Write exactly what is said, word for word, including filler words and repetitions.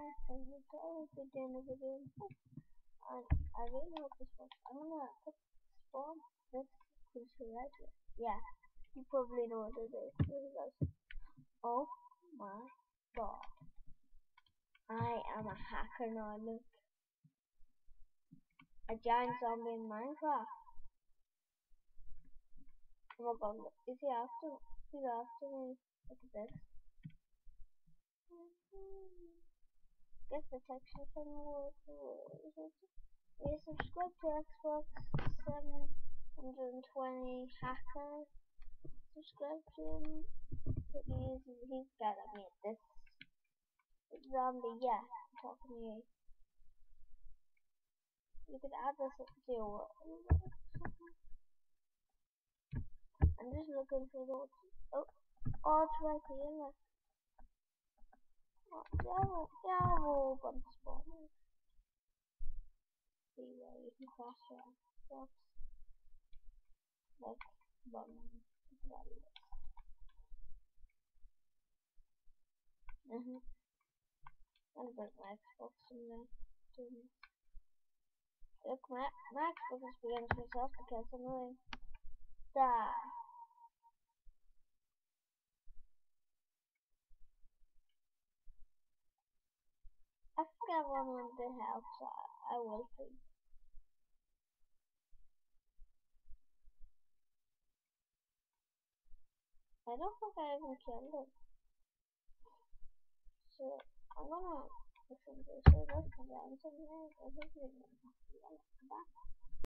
and we will be doing a video. And I really hope this works. I'm gonna put spawn this creature right here. Yeah, you probably know what it is. Here it goes. Oh my god. I am a hacker now, look. A giant zombie in Minecraft. Oh my god, look. Is he after me? He's after me. Look at this. Guess the texture thing will work. Yeah, subscribe to Xbox seven hundred twenty hacker. Subscribe to him. He's, he's gotta meet this zombie. Yeah, I'm talking to you. You could add this up to your world. I'm just looking for the. Oh, oh, it's right here. Look. Oh, devil, devil, bunch of spawners. See where you can crash your blocks. Like, bum. Mm-hmm. I'm gonna break my Xbox in there. Look, my, my Xbox is beginning to myself because I'm annoying. Die. I think I want one to help, so I, I will see. I don't think I even killed it. So I'm gonna listen to this. So let's go down to the end. I think we're gonna have to come back.